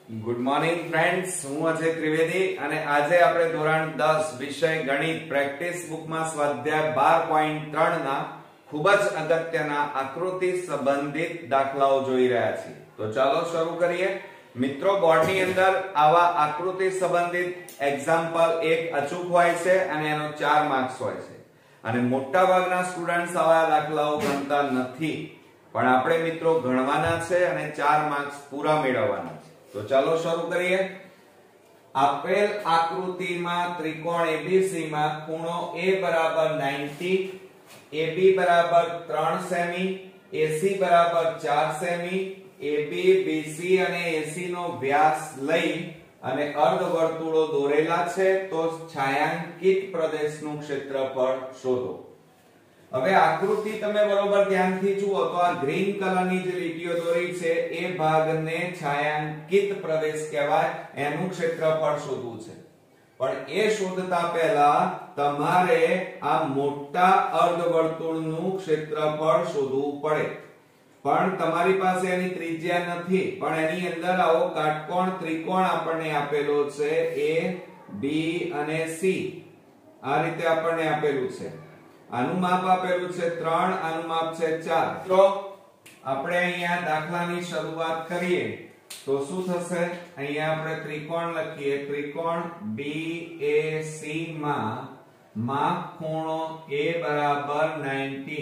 Good morning friends, હું અજય ત્રિવેદી અને આજે આપણે ધોરણ 10 વિષય ગણિત પ્રેક્ટિસ બુકમાં સ્વાધ્યાય 12.3 ના ખૂબ જ અગત્યના આકૃતિ સંબંધિત દાખલાઓ જોઈ રહ્યા છીએ. તો ચાલો શરૂ કરીએ. મિત્રો, બોર્ડની અંદર આવા આકૃતિ સંબંધિત એક્ઝામ્પલ એક અચૂક હોય છે અને એનો 4 માર્ક્સ હોય છે અને મોટા ભાગના સ્ટુડન્ટ્સ આવા દાખલાઓ ગણતા નથી, પણ આપણે મિત્રો ગણવાના છે અને 4 માર્ક્સ પૂરા મેળવવાના છે. તો ચાલો શરૂ કરીએ. આપેલ આકૃતિમાં ત્રિકોણ ABC માં ખૂણો A બરાબર 90, AB બરાબર 3 સેમી, AC બરાબર 4 સેમી, AB, BC અને AC નો વ્યાસ લઈ અને અર્ધવર્તુળો દોરેલા છે, તો છાयांकित પ્રદેશનું ક્ષેત્રફળ શોધો. હવે આકૃતિ તમે બરોબર ધ્યાનથી જુઓ તો આ ગ્રીન કલરની જે લીટીઓ દોરી છે એ ભાગને છાयांकित પ્રદેશ કહેવાય, એનું ક્ષેત્રફળ શોધવું છે. પણ એ શોધતા પહેલા તમારે આ મોટા અર્ધવર્તુળનું ક્ષેત્રફળ શોધવું પડે. પણ તમારી પાસે એની ત્રિજ્યા નથી, પણ એની અંદર આવો કાટકોણ ત્રિકોણ આપણને આપેલો છે A, B અને C. આ રીતે આપણને આપેલું છે. આનું માપ આપેલું છે 3, આનું માપ છે 4. તો આપણે અહીંયા દાખલાની શરૂઆત કરીએ તો શું થશે? અહીંયા આપણે ત્રિકોણ લખીએ. ત્રિકોણ BAC માં માપ ખૂણો A બરાબર 90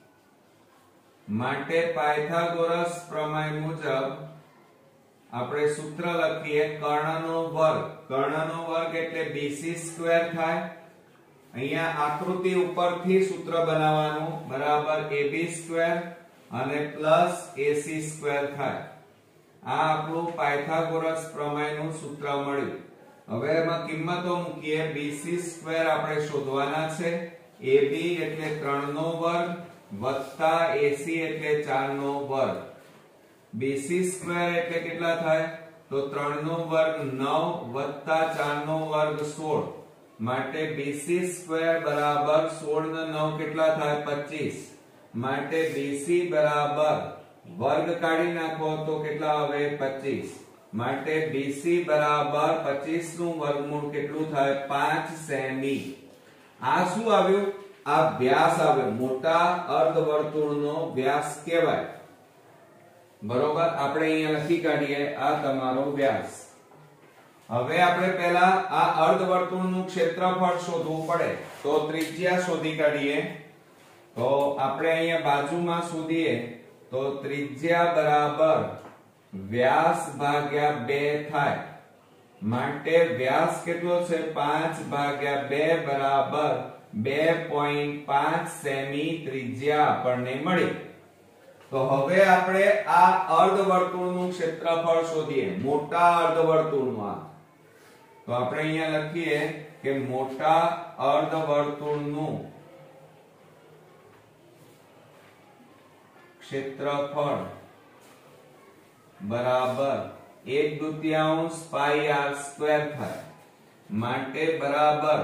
માટે પાયથાગોરસ પ્રમેય મુજબ આપણે સૂત્ર લખીએ કર્ણનો વર્ગ. કર્ણનો વર્ગ એટલે BC² થાય. અહીંયા આકૃતિ ઉપરથી સૂત્ર બનાવવાનું બરાબર AB² અને પ્લસ AC² થાય. આ આપણું પાયથાગોરસ પ્રમેયનું સૂત્ર મળ્યું. હવે એમાં કિંમતો મૂકીએ. BC² આપણે શોધવાના છે. AB એટલે 3 નો વર્ગ વત્તા AC એટલે 4 નો વર્ગ. BC² એટલે કેટલા થાય? તો 3 નો વર્ગ 9 વત્તા 4 નો વર્ગ 16 માટે BC² બરાબર 16 નો 9 કેટલા થાય? 25. માટે BC બરાબર વર્ગ કાઢી નાખો તો કેટલા આવે? 25. માટે BC બરાબર 25 નું વર્ગમૂળ કેટલું થાય? 5 સેમી. આ શું આવ્યું? આ વ્યાસ આવ્યો. મોટા અર્ધવર્તુળનો વ્યાસ કહેવાય. બરોબર, આપણે અહીંયા લખી કાઢીએ આ તમારો વ્યાસ. હવે આપણે પહેલા આ અર્ધવર્તુળનું ક્ષેત્રફળ શોધવું પડે, તો ત્રિજ્યા શોધી કાઢીએ. તો આપણે અહીંયા બાજુમાં શોધીએ તો ત્રિજ્યા બરાબર વ્યાસ ભાગ્યા 2 થાય. માટે વ્યાસ કેટલો છે? 5 ભાગ્યા 2 બરાબર 2.5 સેમી ત્રિજ્યા આપણને મળી. તો હવે આપણે આ અર્ધવર્તુળનું ક્ષેત્રફળ શોધીએ. મોટા અર્ધવર્તુળનું. તો આપણે અહીંયા લખીએ કે મોટા અર્ધવર્તુળનું ક્ષેત્રફળ બરાબર 1/2 પાઈ r² થાય. માટે બરાબર,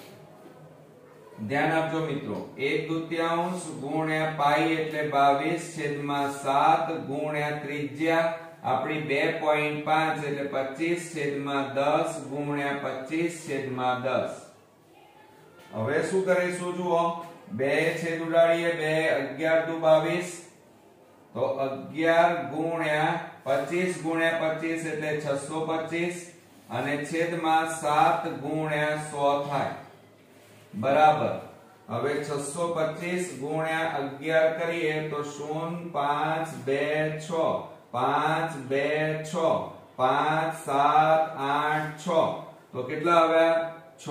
ધ્યાન આપજો મિત્રો, 1/2 ગુણ્યા પાઈ એટલે 22/7 ગુણ્યા ત્રિજ્યા આપણી 2.5 એટલે 25/10 ગુણ્યા 25/10. હવે શું કરીશું? જુઓ, 2 છેદ ઉડાડીએ. 2 11 દુ 22, તો 11 ગુણ્યા 25 ગુણ્યા 25 એટલે 625 અને છેદમાં 7 ગુણ્યા 100 થાય. બરાબર. હવે 625 ગુણ્યા 11 કરીએ તો 0 5 2 6 5 2 6 5 7 8 6, તો કેટલા આવ્યા?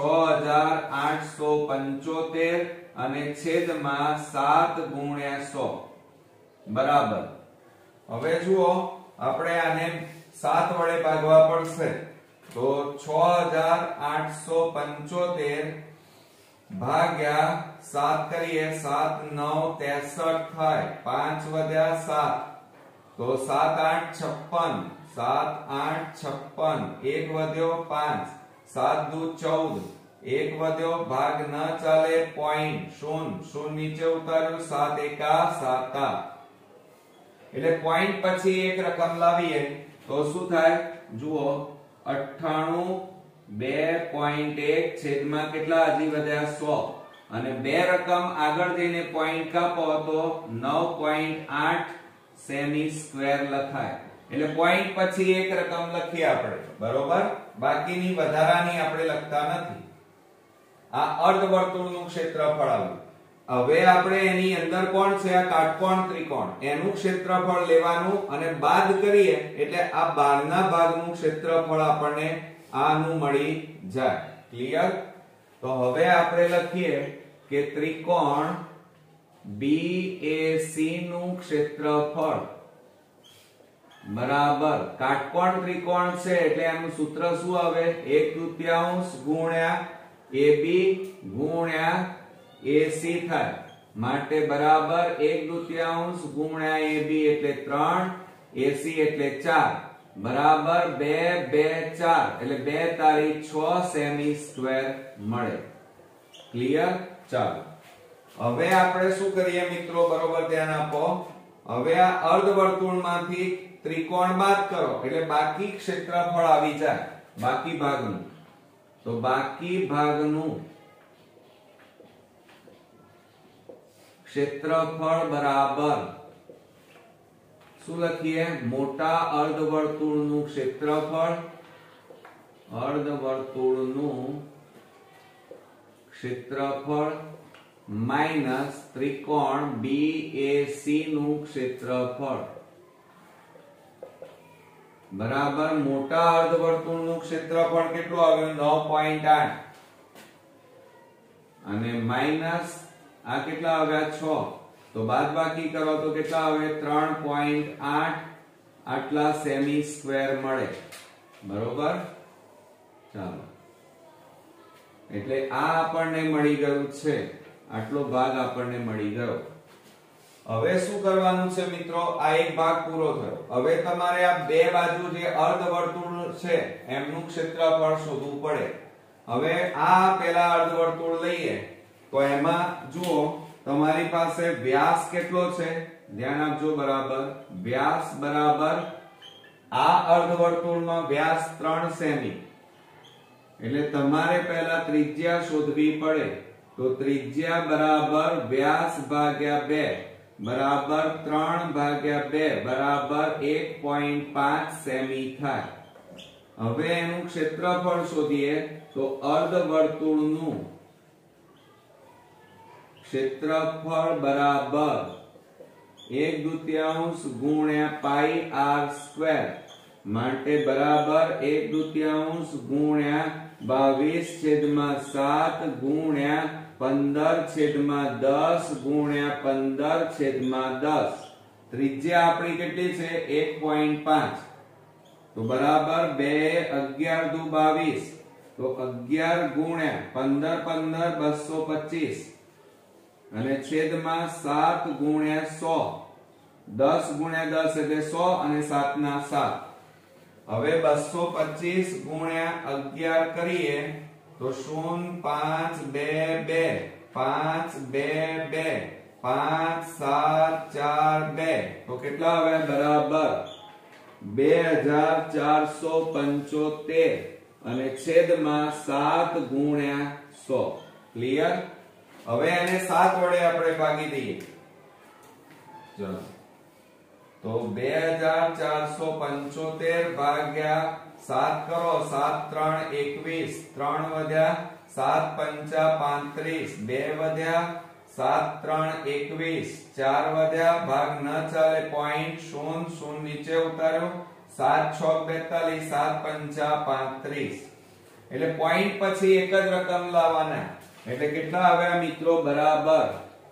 6875 અને છેદમાં 7 ગુણ્યા 100. બરાબર. હવે જુઓ, આપણે આને 7 વડે ભાગવા પડશે. તો 6875 ભાગ્યા 7 કરીએ. 7 9 63 થાય. 5 વધ્યા 7, તો 7 8 56. 7 8 56, 1 વધ્યો 5, 7 દુ 14, 1 વધ્યો, ભાગ ન ચાલે, પોઈન્ટ. 0 નીચે ઉતાર્યું. 7 એકા 7. એટલે પોઈન્ટ પછી એક રકમ લાવીએ તો શું થાય જુઓ 98 2.1 છેદમાં કેટલા હજી વધ્યા 100 અને બે રકમ આગળ જઈને પોઈન્ટ કાપો તો 9.8 સેમી સ્ક્વેર લખાય એટલે પોઈન્ટ પછી એક રકમ લખીએ આપણે બરોબર બાકીની વધારાની આપણે લખતા નથી આ અર્ધવર્તુળનું ક્ષેત્રફળ આવ્યું હવે આપણે એની અંદર કોણ છે આ કાટકોણ ત્રિકોણ એનું ક્ષેત્રફળ લેવાનું અને બાદ કરીએ એટલે આ બહારના ભાગનું ક્ષેત્રફળ આપણને આનું મળી જાય ક્લિયર તો હવે આપણે લખીએ કે ત્રિકોણ BAC નું ક્ષેત્રફળ બરાબર કાટકોણ ત્રિકોણ છે એટલે એનું સૂત્ર શું આવે 1/3 ગુણ્યા AB ગુણ્યા AC થાય માટે બરાબર 1/2 ગુણ્યા AB એટલે 3 AC એટલે 4 બરાબર 2 2 4 એટલે 2 તારી 6 સેમી સ્ક્વેર મળે ક્લિયર ચાલો હવે આપણે શું કરીએ મિત્રો બરોબર ધ્યાન આપો હવે આ અર્ધવર્તુળમાંથી ત્રિકોણ બાદ કરો એટલે બાકી ક્ષેત્રફળ આવી જાય બાકી ભાગનું તો બાકી ભાગનું ક્ષેત્રફળ બરાબર શું લખીએ મોટા અર્ધવર્તુળનું ક્ષેત્રફળ માઈનસ ત્રિકોણ BAC નું ક્ષેત્રફળ બરાબર મોટા અર્ધવર્તુળનું ક્ષેત્રફળ કેટલું આવ્યું 9.8 અને માઈનસ આ કેટલા આવ્યા 6 તો બાદબાકી કરો તો કેટલા આવે 3.8 આટલા સેમી સ્ક્વેર મળે બરોબર ચાલો એટલે આ આપણને મળી ગયું છે આટલો ભાગ આપણને મળી ગયો હવે શું કરવાનું છે મિત્રો આ એક ભાગ પૂરો થયો હવે તમારે આ બે બાજુ જે અર્ધવર્તુળ છે એમનું ક્ષેત્રફળ શોધવું પડે હવે આ પેલા અર્ધવર્તુળ લઈએ તો એમાં જુઓ તમારી પાસે વ્યાસ કેટલો છે ધ્યાન આપજો બરાબર વ્યાસ બરાબર આ અર્ધવર્તુળમાં વ્યાસ 3 સેમી એટલે તમારે પહેલા ત્રિજ્યા શોધવી પડે તો ત્રિજ્યા બરાબર વ્યાસ ભાગ્યા 2 બરાબર 3 ભાગ્યા 2 બરાબર 1.5 સેમી થાય હવે એનું ક્ષેત્રફળ શોધીએ તો અર્ધવર્તુળનું ક્ષેત્રફળ બરાબર 1/2 ગુણ્યા પાઈ r સ્ક્વેર માટે બરાબર 1/2 ગુણ્યા 22/7 ગુણ્યા 15/10 ગુણ્યા 15/10 ત્રિજ્યા આપણી કેટલી છે 1.5 તો બરાબર 2 11 દુ 22 તો 11 ગુણ્યા 15 15 225 અને છેદમાં 7 ગુણ્યા 100 10 ગુણ્યા 10 એટલે 100 અને 7 ના 7 હવે 225 ગુણ્યા 11 કરીએ તો 0 5 2 2 5 2 2 5 7 4 2 તો કેટલા આવે બરાબર 2475 અને છેદમાં 7 ગુણ્યા 100 ક્લિયર હવે એને 7 વડે આપણે ભાગી દઈએ ચલો તો 2475 ભાગ્યા 7 કરો 7 3 21 3 વધ્યા 7 5 35 2 વધ્યા 7 3 21 4 વધ્યા ભાગ ન ચાલે પોઈન્ટ 0 0 નીચે ઉતાર્યો 7 6 42 7 5 35 એટલે પોઈન્ટ પછી એક જ રકમ લાવવાના એટલે કેટલા આવ્યા મિત્રો બરાબર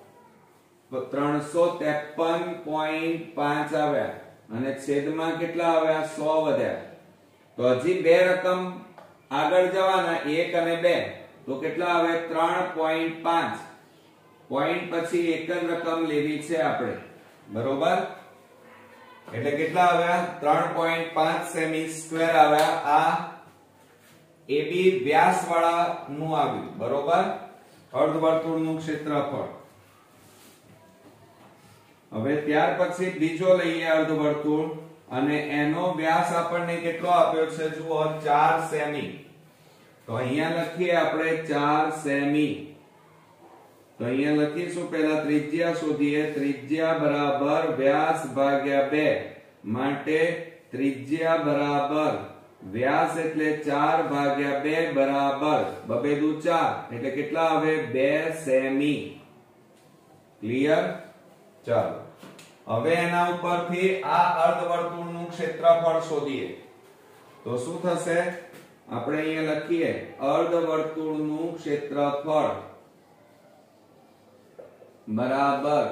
353.5 આવ્યા અને છેદમાં કેટલા આવ્યા 100 વધ્યા તો હજી બે રકમ આગળ જવાના 1 અને 2 તો કેટલા આવે 3.5 પોઈન્ટ પછી એક જ રકમ લેવી છે આપણે બરોબર એટલે કેટલા આવ્યા 3.5 સેમી સ્ક્વેર આવ્યા આ AB વ્યાસ વાળા નું આવ્યું બરોબર અર્ધવર્તુળનું ક્ષેત્રફળ હવે ત્યાર પછી બીજો લઈએ અર્ધવર્તુળ અને એનો વ્યાસ આપણને કેટલો આપ્યો છે જુઓ 4 સેમી. તો અહીંયા લખીએ આપણે 4 સેમી. તો અહીંયા લખીશું પહેલા ત્રિજ્યા શોધીએ. ત્રિજ્યા બરાબર વ્યાસ ભાગ્યા 2 માટે ત્રિજ્યા બરાબર વ્યાસ એટલે 4 ભાગ્યા 2 બરાબર 2 દુ 4 એટલે કેટલા આવે 2 સેમી. ક્લિયર? ચાલો હવે એના ઉપરથી આ અર્ધવર્તુળનું ક્ષેત્રફળ શોધીએ. તો શું થશે? આપણે અહીંયા લખીએ અર્ધવર્તુળનું ક્ષેત્રફળ બરાબર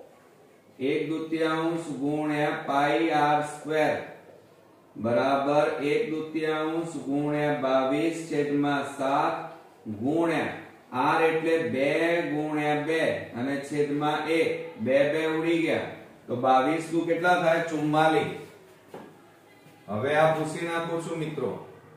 1/2 ગુણ્યા પાઈ r સ્ક્વેર બરાબર 1/2 ગુણ્યા 22 છેદમાં 7 ગુણ્યા r એટલે 2 ગુણ્યા 2 અને છેદમાં 1 2 ઉડી ગયા તો 22 દુ કેટલા થાય 44. હવે આ પૂછી નાખું છું મિત્રો,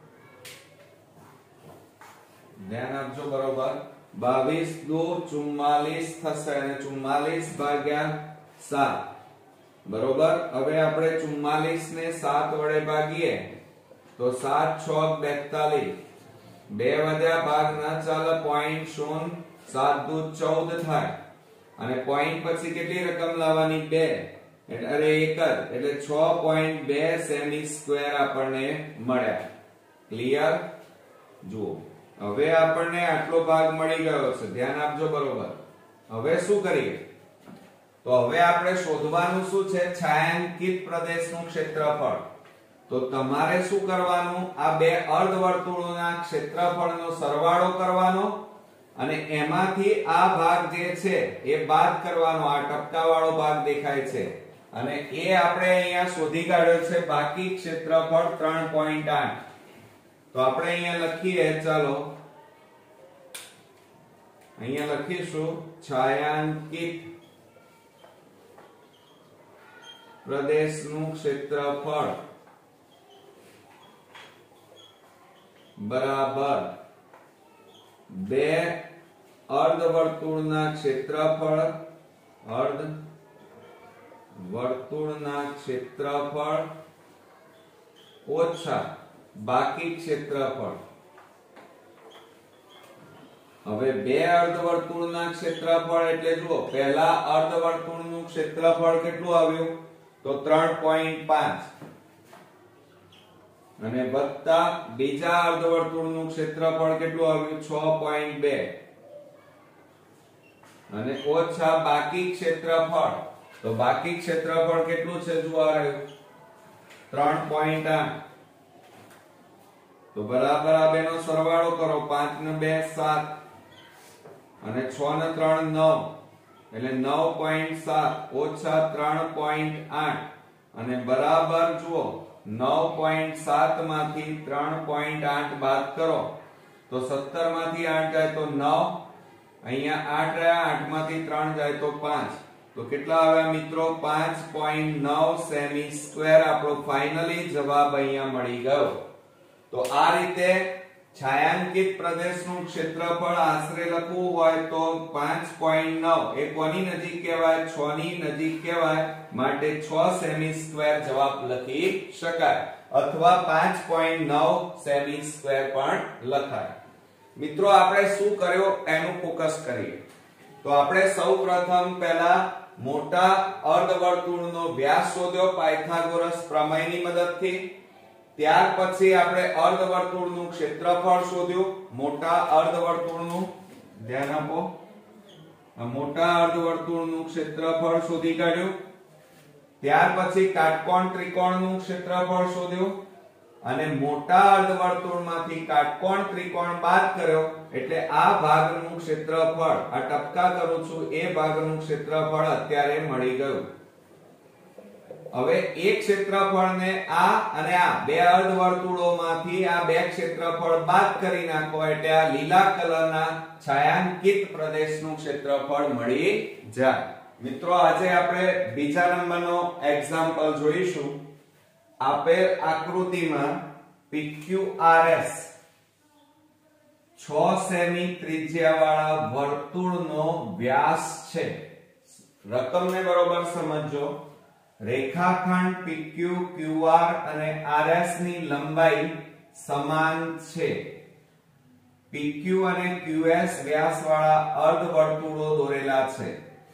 ધ્યાન આપજો બરોબર. 22 દુ 44 થશે અને 44 ભાગ્યા 7 બરોબર. હવે આપણે 44 ને 7 વડે ભાગીએ તો 7 6 42 2 વધ્યા ભાગ ના ચાલે 0.0 7 દુ 14 થાય અને પોઈન્ટ પછી કેટલી રકમ લાવવાની 2 એટલે અરે એક જ એટલે 6.2 સેમી સ્ક્વેર આપણને મળ્યા. ક્લિયર? જુઓ હવે આપણને આટલો ભાગ મળી ગયો છે, ધ્યાન આપજો બરોબર. હવે શું કરીએ? તો હવે આપણે શોધવાનું શું છે? છાયાંકિત પ્રદેશનું ક્ષેત્રફળ. તો તમારે શું કરવાનું? આ બે અર્ધવર્તુળોના ક્ષેત્રફળનો સરવાળો કરવાનો અને એમાંથી આ ભાગ જે છે એ બાદ કરવાનો. આ ટપકાવાળો ભાગ દેખાય છે અને એ આપણે અહીંયા શોધી કાઢ્યો છે બાકી ક્ષેત્રફળ 3.8. તો આપણે અહીંયા લખીએ, ચાલો અહીંયા લખીશું છાયાંકિત પ્રદેશનું ક્ષેત્રફળ બરાબર બે અર્ધવર્તુળના ક્ષેત્રફળ ઓછા બાકી ક્ષેત્રફળ. હવે બે અર્ધવર્તુળના ક્ષેત્રફળ એટલે જુઓ, પહેલા અર્ધવર્તુળનું ક્ષેત્રફળ કેટલું આવ્યું? તો 3.5 અને વત્તા બીજા અર્ધવર્તુળનું ક્ષેત્રફળ કેટલું આવ્યું? 6.2 અને ઓછા બાકી ક્ષેત્રફળ. તો બાકી ક્ષેત્રફળ કેટલું છે? જુઓ આ રહ્યું 3.8. તો બરાબર આ બેનો સરવાળો કરો. 5 ને 2 7 અને 6 ને 3 9 એટલે 9.7 ઓછા 3.8 અને બરાબર જુઓ 9.7 માંથી 3.8 બાદ કરો તો 17 માંથી 8 જાય તો 9, અહીંયા 8 રહ્યા, 8 માંથી 3 જાય તો 5. તો કેટલા આવ્યા મિત્રો? 5.9 સેમી સ્ક્વેર. આપણો ફાઇનલી જવાબ અહીંયા મળી ગયો. તો આ રીતે છાયાંકિત પ્રદેશનું ક્ષેત્રફળ આશરે લખવું હોય તો 5.9 એ કોની નજીક કહેવાય? 6 ની નજીક કહેવાય. માટે 6 સેમી સ્ક્વેર જવાબ લખી શકાય અથવા 5.9 સેમી સ્ક્વેર પણ લખાય. મિત્રો આપણે શું કર્યો એનું ફોકસ કરીએ. તો આપણે સૌપ્રથમ પહેલા મોટા અર્ધવર્તુળનો વ્યાસ શોધ્યો પાયથાગોરસ પ્રમેયની મદદથી. ત્યાર પછી આપણે અર્ધવર્તુળનું ક્ષેત્રફળ શોધ્યું, મોટા અર્ધવર્તુળનું. ધ્યાન આપો, મોટા અર્ધવર્તુળનું ક્ષેત્રફળ શોધી કાઢ્યું. ત્યાર પછી કાટકોણ ત્રિકોણનું ક્ષેત્રફળ શોધ્યું અને મોટા અર્ધવર્તુળમાંથી કાટકોણ ત્રિકોણ બાદ કર્યો એટલે આ ભાગનું ક્ષેત્રફળ, આ ટપકા કરું છું એ ભાગનું ક્ષેત્રફળ અત્યારે મળી ગયું. હવે એક ક્ષેત્રફળને આ અને આ બે અર્ધવર્તુળોમાંથી આ બે ક્ષેત્રફળ બાદ કરી નાખો એટલે આ લીલા કલરના છાયાંકિત પ્રદેશનું ક્ષેત્રફળ મળી જાય. મિત્રો આજે આપણે બીજા નંબરનો એક્ઝામ્પલ જોઈશું. આપેલ આકૃતિમાં PQRS 6 સેમી ત્રિજ્યાવાળા વર્તુળનો વ્યાસ છે. રકમને બરોબર સમજો. રેખાખંડ PQ QR અને RS ની લંબાઈ સમાન છે. PQ અને QS વ્યાસવાળા અર્ધવર્તુળો દોરેલા છે.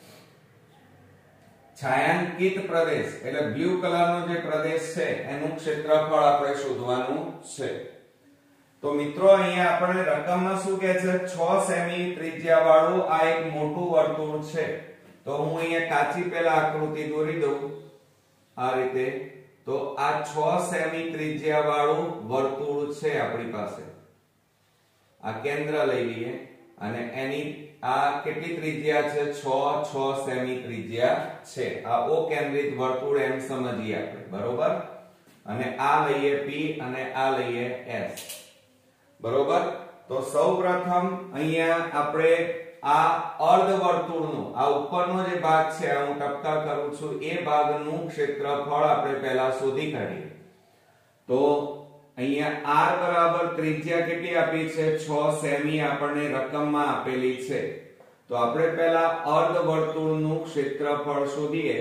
છાयांकित પ્રદેશ એટલે બ્લુ કલરનો જે પ્રદેશ છે એનું ક્ષેત્રફળ આપણે શોધવાનું છે. તો મિત્રો અહીંયા આપણે રકમમાં શું કહે છે 6 સેમી ત્રિજ્યા વાળું આ એક મોટું વર્તુળ છે. તો હું અહીંયા કાચી પહેલા આકૃતિ દોરી દઉં આ રીતે. તો આ 6 સેમી ત્રિજ્યા વાળું વર્તુળ છે આપણી પાસે. આ કેન્દ્ર લઈ લઈએ અને એની આ કેટલી ત્રિજ્યા છે 6 સેમી ત્રિજ્યા છે. આ ઓ કેન્દ્રિત વર્તુળ એમ સમજીએ આપણે, બરોબર. અને આ લઈએ P અને આ લઈએ S, બરોબર. તો સૌપ્રથમ અહીંયા આપણે આ અર્ધવર્તુળનું આ ઉપરનો જે ભાગ છે આ હું ટપકા કરું છું એ ભાગનું ક્ષેત્રફળ આપણે પહેલા શોધી કાઢીએ. તો અહીંયા r બરાબર ત્રિજ્યા કેટલી આપી છે 6 સેમી આપણને રકમમાં આપેલી છે. તો આપણે પહેલા અર્ધવર્તુળનું ક્ષેત્રફળ શોધીએ.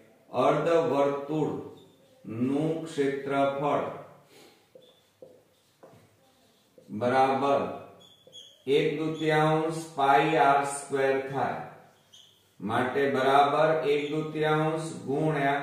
અર્ધવર્તુળનું ક્ષેત્રફળ બરાબર 1/2 પાઈ r² થાય. માટે બરાબર 1/2 ગુણ્યા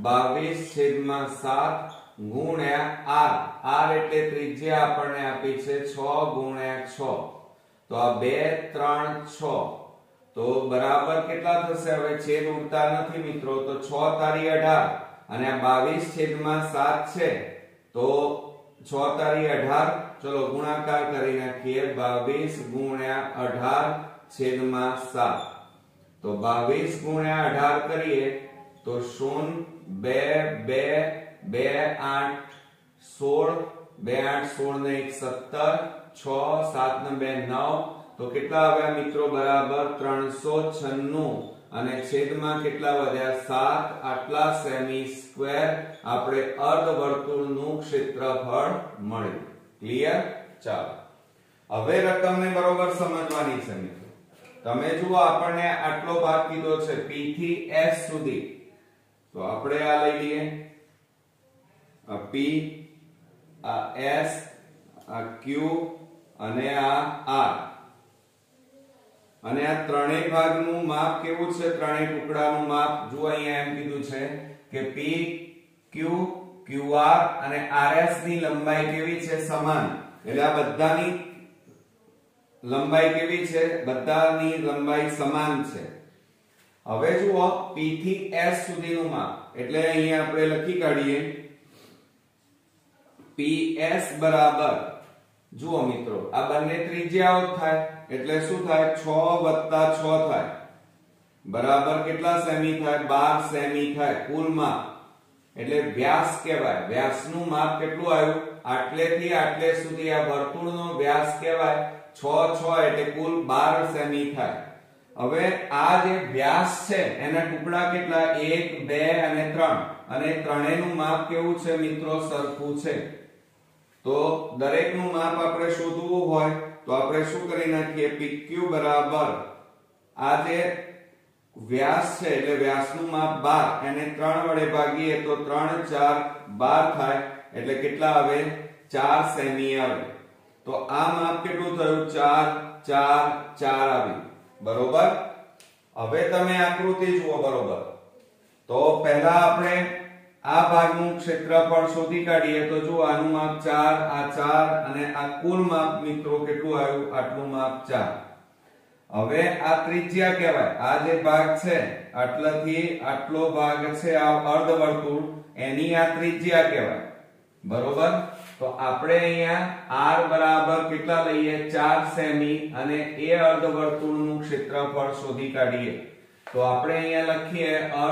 22/7 ગુણ્યા r. r એટલે ત્રિજ્યા આપણને આપી છે 6 ગુણ્યા 6. તો આ 2 3 6. તો બરાબર કેટલા થશે? હવે છેદ ઉડતા નથી મિત્રો. તો 6 તારી 18 અને આ 22/7 છે. તો 6 તારી 18. ચલો ગુણાકાર કરી નાખીએ. 22 ગુણ્યા 18/7. તો 22 ગુણ્યા 18 કરીએ તો 0 2 2 2 8 16 2 8 16 ને 1 17 6 7 ને 2 9. તો કેટલા આવ્યા મિત્રો? બરાબર 396 અને છેદમાં કેટલા વધ્યા 7. આટલા સેમી સ્ક્વેર આપણે અર્ધવર્તુળનું ક્ષેત્રફળ મળ્યું. ક્લિયર? ચાલો હવે રકમને બરોબર સમજવાની છે મિત્રો. તમે જુઓ આપણને આટલો ભાગ કીધો છે P થી S સુધી. તો આપણે આ લઈ લઈએ. આ P, આ S, આ Q અને આ R. અને આ ત્રણેય ભાગનું માપ કેવું છે? ત્રણેય ટુકડાનું માપ જુઓ અહીંયા એમ કીધું છે કે P, Q, QR અને RS ની લંબાઈ કેવી છે? સમાન. એટલે આ બધાની લંબાઈ કેવી છે? બધાની લંબાઈ સમાન છે. હવે જુઓ P થી S સુધીનું માપ. એટલે અહીંયા આપણે લખી કાઢીએ PS બરાબર, જુઓ મિત્રો આ બંને ત્રિજ્યાઓ થાય એટલે શું થાય? 6 + 6 થાય. બરાબર કેટલા સેમી થાય? 12 સેમી થાય કુલ માપ. એટલે વ્યાસ કહેવાય. વ્યાસનું માપ કેટલું આવ્યું? આટલેથી આટલે સુધી આ વર્તુળનો વ્યાસ કહેવાય 6 6 એટલે કુલ 12 સેમી થાય. હવે આ જે વ્યાસ છે એના ટુકડા કેટલા? 1 2 અને 3. અને ત્રણેયનું માપ કેવું છે મિત્રો? સરખું છે. તો દરેકનું માપ આપણે શોધવું હોય તો આપણે શું કરી નાખીએ? PQ બરાબર આ જે વ્યાસ છે એટલે વ્યાસનું માપ 12 એને 3 વડે ભાગીએ તો 3 4 12 થાય. એટલે કેટલા આવે? 4 સેમી આવે. તો આ માપ કેટલું થયું? 4 4 4 આવ્યું. બરોબર. હવે તમે આકૃતિ જુઓ. બરોબર. તો પહેલા આપણે આ ભાગનું ક્ષેત્રફળ શોધી કાઢીએ. તો જો આનું માપ 4, આ 4 અને આ કુલ માપ મિત્રો કેટલું આવ્યું? આટલું માપ 4. હવે આ ત્રિજ્યા કહેવાય. આ જે ભાગ છે આટલાથી આટલો ભાગ છે આ અર્ધવર્તુળ, એની આ ત્રિજ્યા કહેવાય. બરોબર. તો આપણે અહીંયા r બરાબર કેટલા લઈએ? 4 સેમી અને એ અર્ધવર્તુળનું ક્ષેત્રફળ શોધી કાઢીએ. તો આપણે અહીંયા લખીએ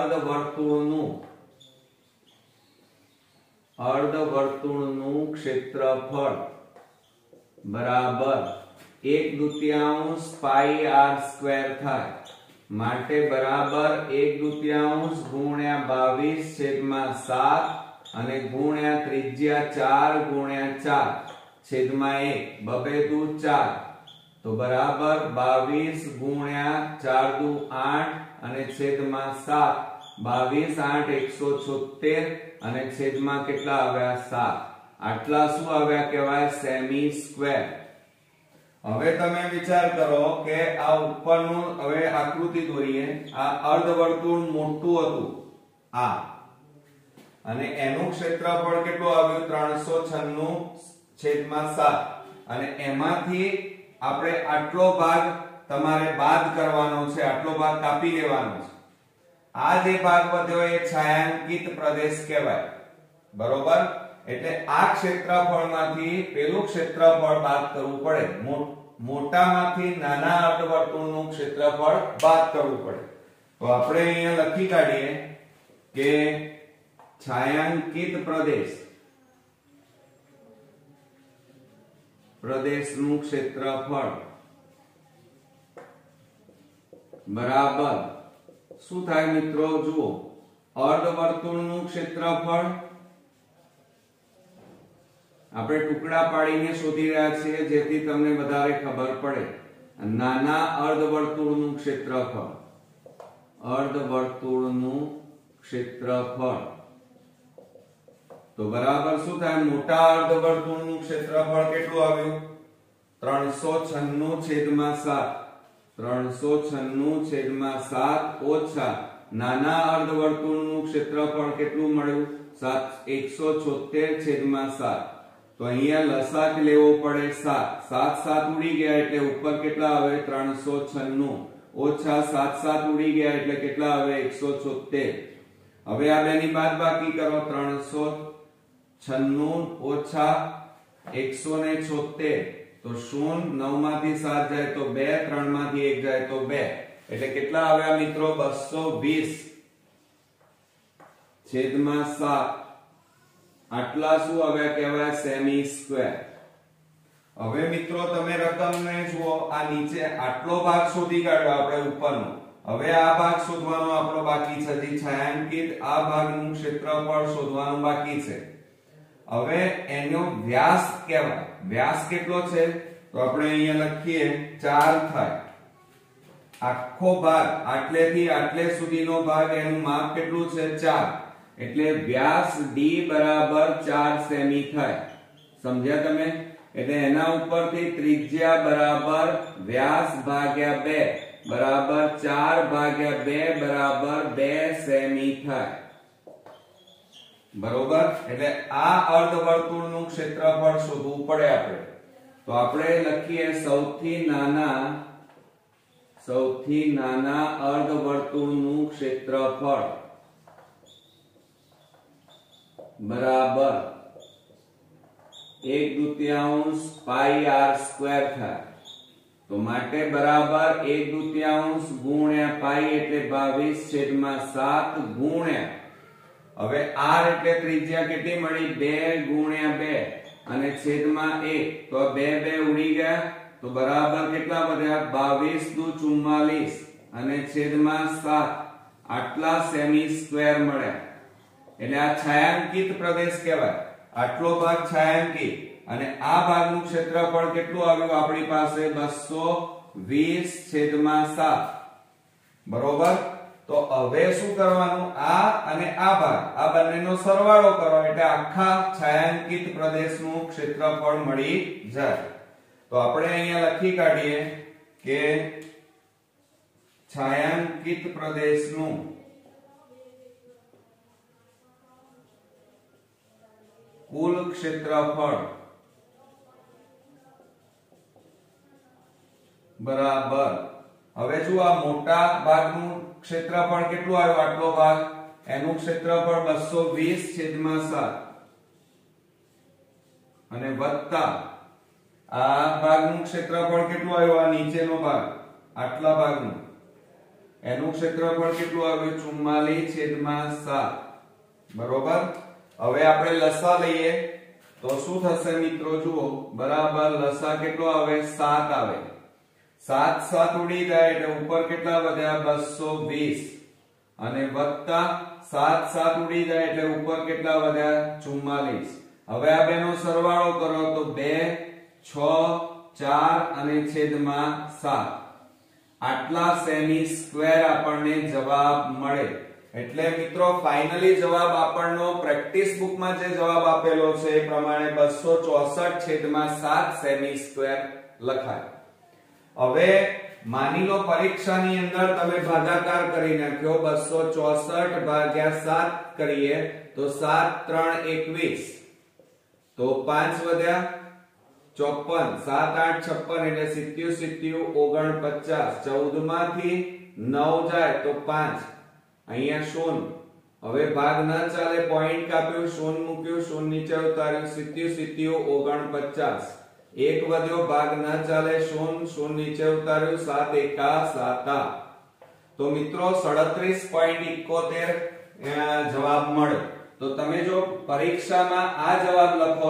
અર્ધવર્તુળનું ક્ષેત્રફળ બરાબર 1/2 પાઈ r² થાય. માટે બરાબર 1/2 ગુણ્યા 22/7 અને ગુણ્યા ત્રિજ્યા 4 ગુણ્યા 4 છેદમાં 1 બબે દુ 4. તો બરાબર 22 ગુણ્યા 4 દુ 8 અને છેદમાં 7 22 8 176 અને છેદમાં કેટલા આવ્યા 7 આટલા શું આવ્યા કહેવાય સેમી સ્ક્વેર। હવે તમે વિચાર કરો કે આ ઉપરનું હવે આકૃતિ દોરીએ આ અર્ધવર્તુળ મોટું હતું આ અને એનું ક્ષેત્રફળ કેટલું આવ્યું 396/7 અને એમાંથી આપણે આટલો ભાગ તમારે બાદ કરવાનો છે આટલો ભાગ કાપી લેવાનો છે આ જે ભાગ વધ્યો એ છાयांकित પ્રદેશ કહેવાય બરોબર એટલે આ ક્ષેત્રફળમાંથી પેલું ક્ષેત્રફળ બાદ કરવું પડે મોટામાંથી નાના અર્ધવર્તુળનું ક્ષેત્રફળ બાદ કરવું પડે તો આપણે અહીંયા લખી કાઢીએ કે છાयांकित પ્રદેશનું ક્ષેત્રફળ બરાબર શું થાય મિત્રો જુઓ અર્ધવર્તુળનું ક્ષેત્રફળ આપણે ટુકડા પાડીને શોધી રહ્યા છીએ જેથી તમને વધારે ખબર પડે નાના અર્ધવર્તુળનું ક્ષેત્રફળ તો બરાબર શું થાય મોટા અર્ધવર્તુળનું ક્ષેત્રફળ કેટલું આવ્યું 396/7 396/7 ઓછા નાના અર્ધવર્તુળનું ક્ષેત્રફળ કેટલું મળ્યું 176/7 તો અહીંયા લસાક લેવો પડે 7 7 ઉડી ગયા એટલે ઉપર કેટલા આવે 396 ઓછા 7 ઉડી ગયા એટલે કેટલા આવે 176 હવે આ બેની બાદબાકી કરો 396 ઓછા 176 તો 0 9 માંથી 7 જાય તો 2 3 માંથી 1 જાય તો 2 એટલે કેટલા આવ્યા મિત્રો 220/7 આટલા શું આવ્યા કહેવાય સેમી સ્ક્વેર। હવે મિત્રો તમે રકમને જુઓ આ નીચે આટલો ભાગ શોધી કાઢ્યો આપણે ઉપરનો હવે આ ભાગ શોધવાનો આપણો બાકી છે જે છાयांकित આ ભાગનું ક્ષેત્રફળ શોધવાનું બાકી છે હવે એનો વ્યાસ કહેવાય વ્યાસ કેટલો છે તો આપણે અહીંયા લખીએ 4 થાય આખો ભાગ આટલેથી આટલે સુધીનો ભાગ એનું માપ કેટલું છે 4 એટલે વ્યાસ d બરાબર 4 સેમી થાય સમજ્યા તમે એટલે એના ઉપરથી ત્રિજ્યા બરાબર વ્યાસ ભાગ્યા 2 બરાબર 4/2 બરાબર 2 સેમી થાય બરોબર એટલે આ અર્ધવર્તુળનું ક્ષેત્રફળ શોધવું પડે આપણે તો આપણે લખીએ સૌથી નાના અર્ધવર્તુળનું ક્ષેત્રફળ બરાબર 1/2 પાઈ r² થાય તો માટે બરાબર 1/2 ગુણ્યા પાઈ એટલે 22/7 ગુણ્યા હવે r એટલે ત્રિજ્યા કેટલી મળી 2 ગુણ્યા 2 અને છેદમાં 1 તો 2 ઉડી ગયા તો બરાબર કેટલા વધ્યા 22 અને છેદમાં 7 આટલા સેમી સ્ક્વેર મળ્યા એટલે આ છાयांकित પ્રદેશ કહેવાય આટલો ભાગ છાयांकित અને આ ભાગનું ક્ષેત્રફળ કેટલું આવ્યું આપણી પાસે 220/7 બરોબર તો હવે શું કરવાનું આ અને આ ભાગ આ બંનેનો સરવાળો કરો એટલે આખા છાयांकित પ્રદેશનું ક્ષેત્રફળ મળી જાય તો આપણે અહીંયા લખી કાઢીએ કે છાयांकित પ્રદેશનું કુલ ક્ષેત્રફળ બરાબર હવે જો આ મોટા ભાગનું ક્ષેત્રફળ કેટલું આવ્યું આટલો ભાગ એનું ક્ષેત્રફળ 220/7 અને વત્તા આ ભાગનું ક્ષેત્રફળ કેટલું આવ્યું આ નીચેનો ભાગ આટલા ભાગનું એનું ક્ષેત્રફળ કેટલું આવ્યું 44/7 બરોબર હવે આપણે લસા લઈએ તો શું થશે મિત્રો જુઓ બરાબર લસા કેટલો આવે 7 આવે 7 ઉડી જાય એટલે ઉપર કેટલા વધ્યા 220 અને વત્તા 7 ઉડી જાય એટલે ઉપર કેટલા વધ્યા 44 હવે આ બેનો સરવાળો કરો તો 2 6 4 અને છેદમાં 7 આટલા સેમી સ્ક્વેર આપણને જવાબ મળે એટલે મિત્રો ફાઇનલી જવાબ આપણનો પ્રેક્ટિસ બુકમાં જે જવાબ આપેલો છે એ પ્રમાણે 264/7 સેમી સ્ક્વેર લખાય. હવે માની લો પરીક્ષાની અંદર તમે ભાગાકાર કરી નાખ્યો 264/7 કરીએ તો 7 3 21 તો 5 વધ્યા 54 7 8 56 એટલે 77 49 14 માંથી 9 જાય તો 5 અહીંયા શૂન્ય. હવે ભાગ ન ચાલે પોઈન્ટ કાપ્યું શૂન્ય મૂક્યું શૂન્ય નીચે ઉતાર્યું 77 49 એક વધ્યો ભાગ ન ચાલે શૂન્ય શૂન્ય નીચે ઉતાર્યું 7 એકા 7. તો મિત્રો 37.71 જવાબ મળે. તો તમે જો પરીક્ષામાં આ જવાબ લખો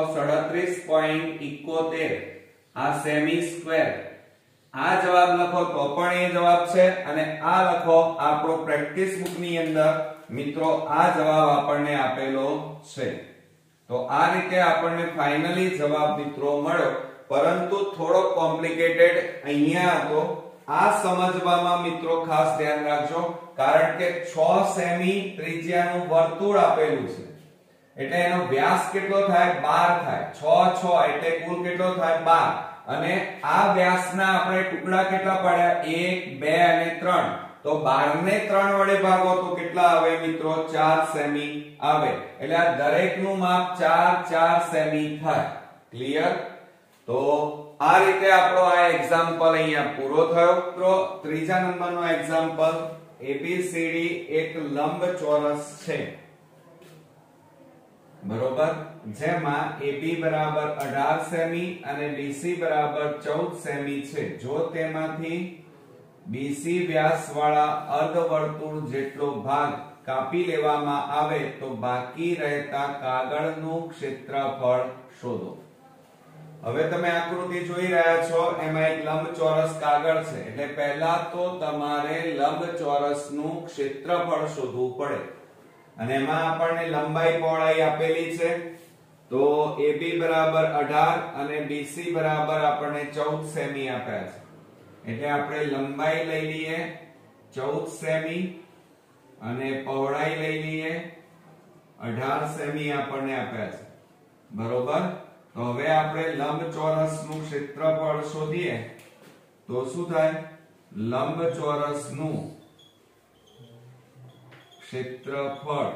37.71 આ સેમી સ્ક્વેર આ જવાબ લખો તો પણ એ જવાબ છે અને આ લખો આપણો પ્રેક્ટિસ બુક ની અંદર મિત્રો આ જવાબ આપણને આપેલો છે. તો આ રીતે આપણને ફાઇનલી જવાબ મિત્રો મળ્યો, પરંતુ થોડો કોમ્પ્લિકેટેડ અહીંયા હતો. આ સમજવામાં મિત્રો ખાસ ધ્યાન રાખજો, કારણ કે 6 સેમી ત્રિજ્યાનું વર્તુળ આપેલું છે એટલે એનો વ્યાસ કેટલો થાય 12 થાય. 6 6 એટલે કુલ કેટલો થાય 12 અને આ વ્યાસના આપણે ટુકડા કેટલા પાડ્યા 1 2 અને 3. તો 12 ને 3 વડે ભાગો તો કેટલા આવે મિત્રો 4 સેમી આવે. એટલે આ દરેકનું માપ 4 4 સેમી થાય. ક્લિયર? તો આ રીતે આપણો આ એક્ઝામ્પલ અહીંયા પૂરો થયો. તો ત્રીજા નંબરનો એક્ઝામ્પલ ABCD એક લંબચોરસ છે, બરોબર, જેમાં AB બરાબર 18 સેમી અને BC બરાબર 14 સેમી છે. જો તેમાંથી BC વ્યાસ વાળા અર્ધવર્તુળ જેટલો ભાગ કાપી લેવામાં આવે તો બાકી રહેતા કાગળનું ક્ષેત્રફળ શોધો. હવે તમે આકૃતિ જોઈ રહ્યા છો, એમાં એક લંબચોરસ કાગળ છે એટલે પહેલા તો તમારે લંબચોરસનું ક્ષેત્રફળ શોધવું પડે અને એમાં આપણને લંબાઈ પહોળાઈ આપેલી છે. તો AB બરાબર 18 અને BC બરાબર આપણને 14 સેમી આપ્યા છે એટલે આપણે લંબાઈ લઈ લઈએ 14 સેમી અને પહોળાઈ લઈ લઈએ 18 સેમી આપણને આપ્યા છે, બરોબર. તો હવે આપણે લંબચોરસનું ક્ષેત્રફળ શોધીએ તો શું થાય? લંબચોરસનું ક્ષેત્રફળ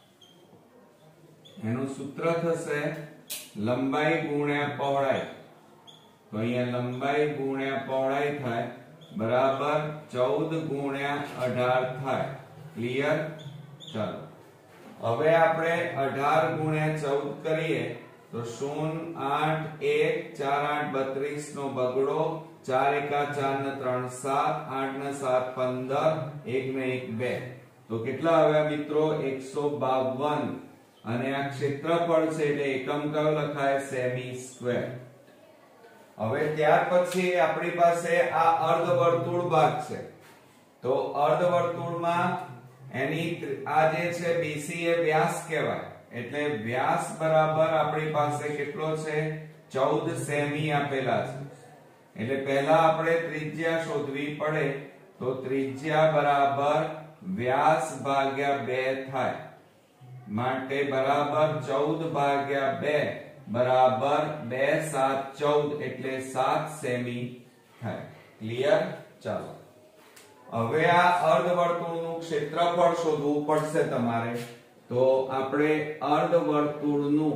એનું સૂત્ર થશે લંબાઈ ગુણ્યા પહોળાઈ. તો અહીંયા લંબાઈ ગુણ્યા પહોળાઈ થાય બરાબર 14 ગુણ્યા 18 થાય. ક્લિયર? ચાલો હવે આપણે 18 ગુણ્યા 14 કરીએ તો 0 8 1 4 8 32 નો બગડો 4 એકા 4 ને 3 7 8 ને 7 15 1 ને 1 2 તો કેટલા આવ્યા મિત્રો 152 અને આ ક્ષેત્રફળ છે એટલે એકમ કયો લખાય સેમી સ્ક્વેર. હવે ત્યાર પછી આપણી પાસે આ અર્ધવર્તુળ ભાગ છે. તો અર્ધવર્તુળમાં એની આ જે છે BC એ વ્યાસ કહેવાય એટલે વ્યાસ બરાબર આપણી પાસે કેટલો છે 14 સેમી આપેલા છે. એટલે પહેલા આપણે ત્રિજ્યા શોધવી પડે. તો ત્રિજ્યા બરાબર વ્યાસ ભાગ્યા 2 થાય માટે બરાબર 14 ભાગ્યા 2 બરાબર 2 7 14 એટલે 7 સેમી થાય. ક્લિયર? ચાલો હવે આ અર્ધવર્તુળનું ક્ષેત્રફળ શોધવું પડશે તમારે. તો આપણે અર્ધવર્તુળનું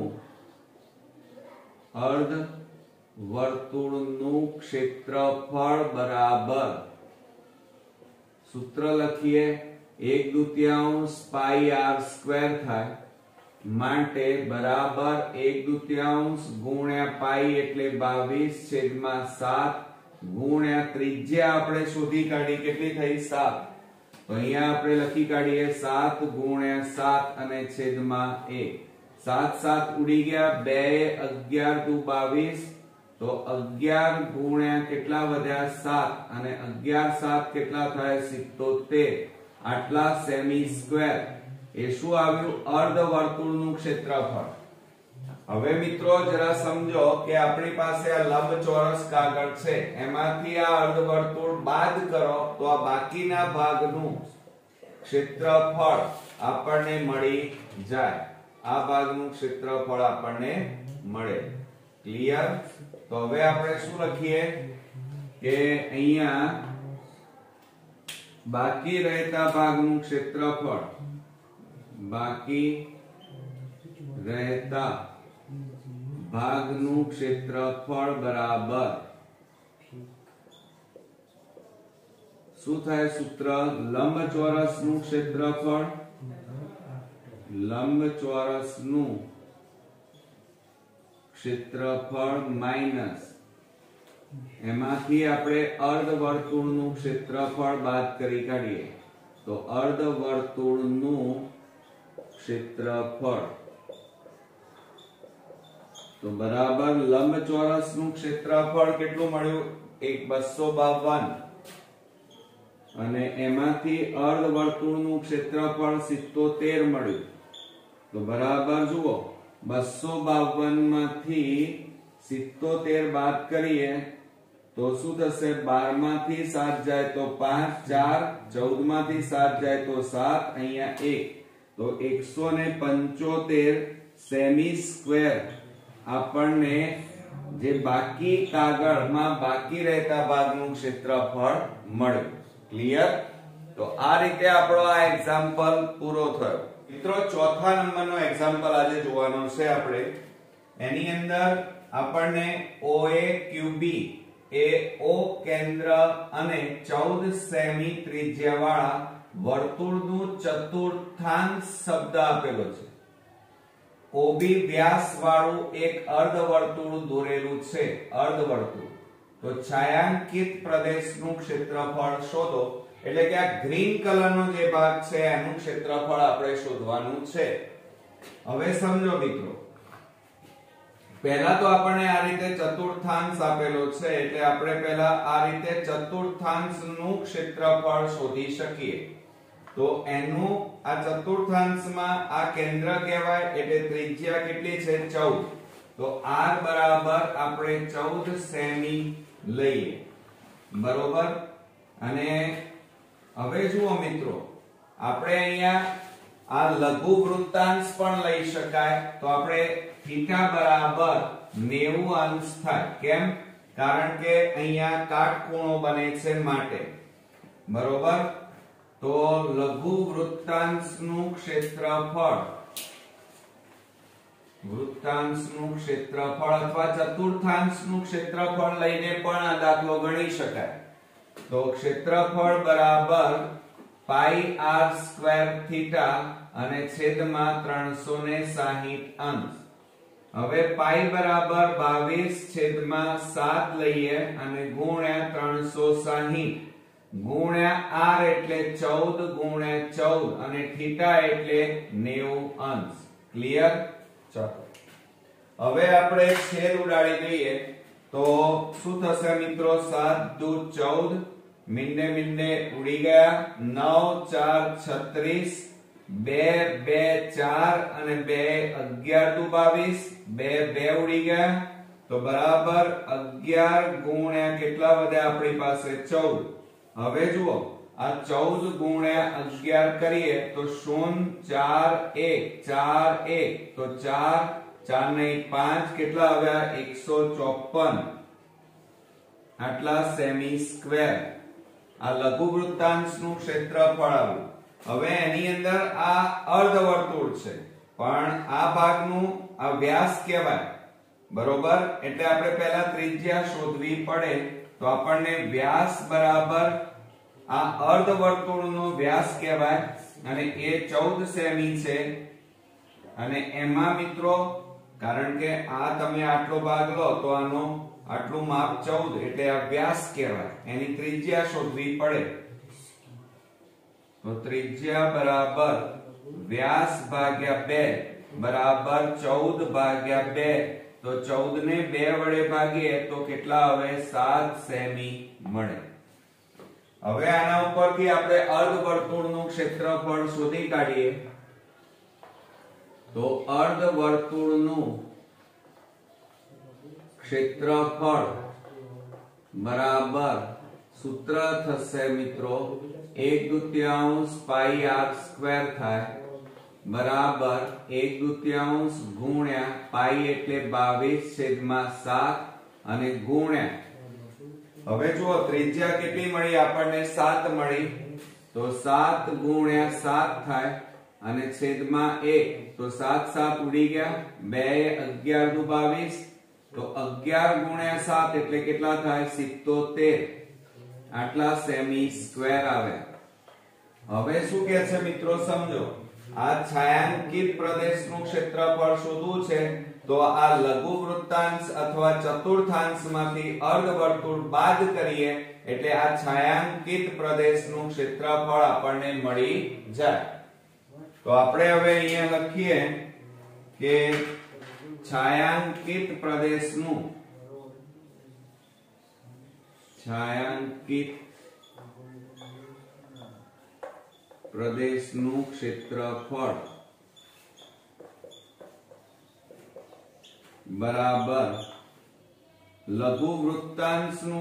ક્ષેત્રફળ બરાબર સૂત્ર લખીએ 1/2 પાઈ r સ્ક્વેર થાય માટે બરાબર 1/2 ગુણ્યા પાઈ એટલે 22/7 ગુણ્યા ત્રિજ્યા આપણે શોધી કાઢી કેટલી થઈ 7. તો અહીંયા આપણે લખી કાઢીએ 7 ગુણ્યા 7 અને છેદમાં 1. 7 7 ઉડી ગયા 2 11 * 22 તો 11 ગુણ્યા કેટલા વધ્યા 7 અને 11 7 કેટલા થાય 77 આટલા સેમી સ્ક્વેર. એ શું આવ્યું? અર્ધવર્તુળનું ક્ષેત્રફળ. હવે મિત્રો જરા સમજો કે આપણી પાસે આ લંબચોરસ કાગળ છે, એમાંથી આ અર્ધવર્તુળ બાદ કરો તો આ બાકીના ભાગનું ક્ષેત્રફળ આપણને મળી જાય, આ ભાગનું ક્ષેત્રફળ આપણને મળે। ક્લિયર? તો હવે આપણે શું લખીએ કે અહીંયા બાકી રહેતા ભાગનું ક્ષેત્રફળ, બાકી રહેતા ભાગનું ક્ષેત્રફળ બરાબર શું થાય? સૂત્ર લંબચોરસનું ક્ષેત્રફળ, લંબચોરસનું ક્ષેત્રફળ માઈનસ એમાંથી આપણે અર્ધવર્તુળનું ક્ષેત્રફળ બાદ કરી કાઢીએ તો અર્ધવર્તુળનું ક્ષેત્રફળ તો બરાબર લંબચોરસનું ક્ષેત્રફળ કેટલું મળ્યું? 252 અને એમાંથી અર્ધવર્તુળનું ક્ષેત્રફળ 77 મળ્યું તો બરાબર જુઓ 252 માંથી 77 બાદ કરીએ તો શું થશે? 12 માંથી 7 જાય તો 5, 4, 14 માંથી 7 જાય તો 7, અહીંયા 1 તો 175 સેમી સ્ક્વેર આપણને જે બાકી કાગળમાં બાકી રહેતા ભાગનું ક્ષેત્રફળ મળ્યું। ક્લિયર? તો આ રીતે આપણો આ એક્ઝામ્પલ પૂરો થયો। મિત્રો ચોથા નંબરનો એક્ઝામ્પલ આજે જોવાનો છે આપણે। એની અંદર આપણને OA QB એ O કેન્દ્ર અને 14 સેમી ત્રિજ્યાવાળા વર્તુળનું ચતુર્થાંશ શબ્દ આપેલો છે। OB વ્યાસ વાળું એક અર્ધવર્તુળ દોરેલું છે, અર્ધવર્તુળ। તો છાયાંકિત પ્રદેશનું ક્ષેત્રફળ શોધો, એટલે કે આ ગ્રીન કલરનો જે ભાગ છે એનું ક્ષેત્રફળ આપણે શોધવાનું છે। હવે સમજો મિત્રો, પહેલા તો આપણને આ રીતે ચતુર્થાંશ આપેલો છે એટલે આપણે પહેલા આ રીતે ચતુર્થાંશનું ક્ષેત્રફળ શોધી શકીએ। તો એનું આ ચતુર્થાંશમાં આ કેન્દ્ર કહેવાય એટલે ત્રિજ્યા કેટલી છે? 14। તો r બરાબર આપણે 14 સેમી લઈએ, બરોબર। અને હવે જુઓ મિત્રો, આપણે અહીંયા આ લઘુ વૃત્તાંશ પણ લઈ શકાય। તો આપણે થીટા બરાબર 90 અંશ થાય, કેમ? કારણ કે અહીંયા કાટખૂણો બને છે માટે, બરોબર। તો લઘુ વૃત્તાંશનું ક્ષેત્રફળ, વૃત્તાંશનું ક્ષેત્રફળ અથવા ચતુર્થાંશનું ક્ષેત્રફળ લઈને પણ આ દાખલો ગણી શકાય। તો ક્ષેત્રફળ બરાબર પાઈ r સ્ક્વેર થીટા અને છેદમાં 360 અંશ। હવે પાઈ બરાબર 22/7 લઈએ અને ગુણ્યા 360 ગુણ્યા r એટલે 14 ગુણ્યા 14 અને થીટા એટલે 90 અંશ। ક્લિયર? ચાલો હવે આપણે છેદ ઉડાડી દઈએ તો શું થશે મિત્રો? 7 દુ 14, મીંડે મીંડે ઉડી ગયા, 9 4 36, 2 2 4 અને 2 11 દુ 22, 2 2 ઉડી ગયા તો બરાબર 11 ગુણ્યા કેટલા વધ્યા આપણી પાસે? 14। હવે જુઓ, આ 14 ગુણ્યા 11 કરીએ તો 0 4 1 4 1 તો 4 4 ને 5 કેટલા આવ્યા? 154 આટલા સેમી સ્ક્વેર આ લઘુ વૃત્તાંશનું ક્ષેત્રફળ આવ્યું। હવે એની અંદર આ અર્ધવર્તુળ છે પણ આ ભાગનું આ વ્યાસ કહેવાય, બરોબર। એટલે આપણે પહેલા ત્રિજ્યા શોધવી પડે। તો આપણને વ્યાસ બરાબર આ અર્ધવર્તુળનો વ્યાસ કહેવાય અને એ 14 સેમી છે। અને એમાં મિત્રો કારણ કે આ તમે આટલો ભાગ લો તો આનો આટલું માપ 14 એટલે આ વ્યાસ કહેવાય, એની ત્રિજ્યા શોધવી પડે। તો ત્રિજ્યા બરાબર વ્યાસ ભાગ્યા 2 બરાબર 14/2 તો 14 ને 2 વડે ભાગીએ તો કેટલા આવે? 7 સેમી મળે। હવે આના ઉપરથી આપણે અર્ધવર્તુળનું ક્ષેત્રફળ શોધી કાઢીએ તો અર્ધવર્તુળનું ક્ષેત્રફળ બરાબર સૂત્ર થશે મિત્રો 1/2 પાઈ r સ્ક્વેર થાય બરાબર 1/2 ગુણ્યા પાઈ એટલે 22/7 અને ગુણ્યા, હવે જુઓ ત્રિજ્યા કેટલી મળી આપણને? 7 મળી, તો 7 ગુણ્યા 7 થાય અને છેદમાં 1, તો 7 7 ઉડી ગયા, 2 11 દુ 22, તો 11 ગુણ્યા 7 એટલે કેટલા થાય? 77, આટલા સેમી સ્ક્વેર આવે. હવે શું કહે છે મિત્રો સમજો, આ છાયાંકિત પ્રદેશનું ક્ષેત્રફળ શોધવું છે, તો આ લઘુ વૃત્તાંશ અથવા ચતુર્થાંશમાંથી અર્ધવર્તુળ બાદ કરીએ એટલે આ છાયાંકિત પ્રદેશનું ક્ષેત્રફળ આપણને મળી જાય. તો આપણે હવે અહીંયા લખીએ કે છાયાંકિત પ્રદેશનું ક્ષેત્રફળ બરાબર લઘુ વૃત્તાંશનું